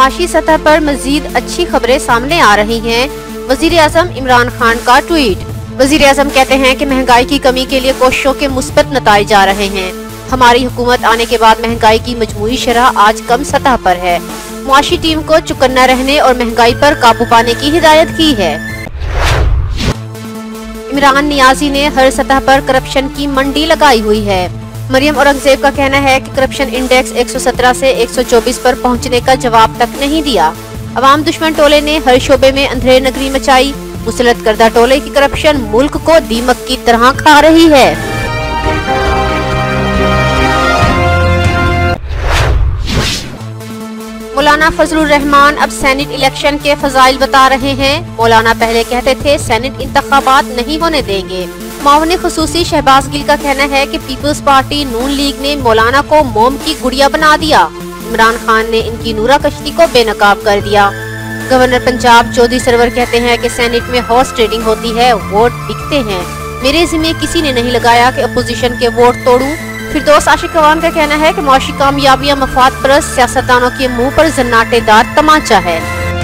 मुआशी सतह पर मजीद अच्छी खबरें सामने आ रही हैं। वजीर आजम इमरान खान का ट्वीट। वजीर आजम कहते हैं कि महंगाई की कमी के लिए कोशिशों के मुस्बत नताइज आ रहे हैं। हमारी हुकूमत आने के बाद महंगाई की मजमूई शरह आज कम सतह पर है। मुआशी टीम को चुकन्ना रहने और महंगाई पर काबू पाने की हिदायत की है। इमरान नियाजी ने हर सतह पर करप्शन की मंडी लगाई हुई है। मरियम औरंगजेब का कहना है कि करप्शन इंडेक्स 117 से 124 पर पहुंचने का जवाब तक नहीं दिया। अवाम दुश्मन टोले ने हर शोबे में अंधेर नगरी मचाई। मुसलत करदा टोले की करप्शन मुल्क को दीमक की तरह खा रही है। मौलाना फजलुर रहमान अब सेनेट इलेक्शन के फजाइल बता रहे हैं। मौलाना पहले कहते थे सेनेट इंतखाबात नहीं होने देंगे। मावने खुसूसी शहबाज गिल का कहना है कि पीपल्स पार्टी नून लीग ने मौलाना को मोम की गुड़िया बना दिया। इमरान खान ने इनकी नूरा कश्ती को बेनकाब कर दिया। गवर्नर पंजाब चौधरी सरवर कहते हैं कि सेनेट में हॉर्स ट्रेडिंग होती है, वोट बिकते हैं। मेरे जिम्मे किसी ने नहीं लगाया कि अपोजिशन के वोट तोड़ूं। फिरदौस आशिक अवान का कहना है कि मुआशी कामयाबियां मफाद परस्त सियासतदानों के मुंह पर जन्नाटेदार तमाचा है।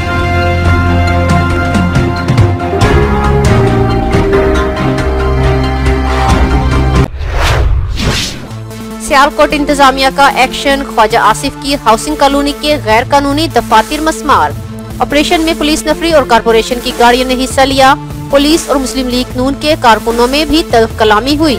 सियालकोट इंतजामिया का एक्शन। ख्वाजा आसिफ की हाउसिंग कॉलोनी के गैर कानूनी दफातर मस्मार। ऑपरेशन में पुलिस नफरी और कारपोरेशन की गाड़ियों ने हिस्सा लिया। पुलिस और मुस्लिम लीग नून के कारकुनों में भी तल्ख कलामी हुई।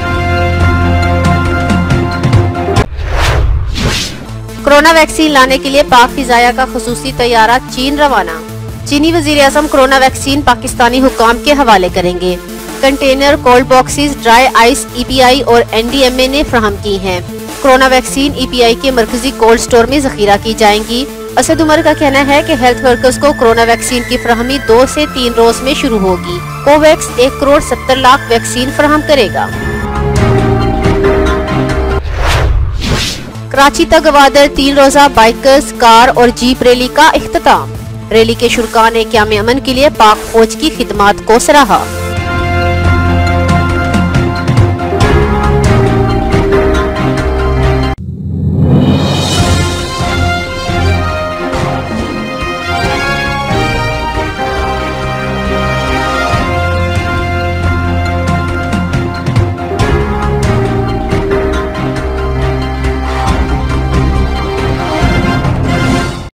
कोरोना वैक्सीन लाने के लिए पाक फिजाया का खुसूसी तैयारा चीन रवाना। चीनी वजीर आजम कोरोना वैक्सीन पाकिस्तानी हुकाम के हवाले करेंगे। Container, cold boxes, dry ice EPI और NDMA ने फराहम की हैं। कोरोना वैक्सीन EPI के मरकजी कोल्ड स्टोर में जखीरा की जाएंगी। असद उमर का कहना है कि हेल्थ वर्कर्स को कोरोना वैक्सीन की फराहमी 2 से 3 रोज में शुरू होगी। कोवैक्स 1 करोड़ 70 लाख वैक्सीन फराहम करेगा। कराची तक गवादर 3 रोजा बाइकर्स, कार और जीप रैली का इख्तिताम। रैली के शुरका ने क़याम अमन के लिए पाक फौज की खिदमात को सराहा।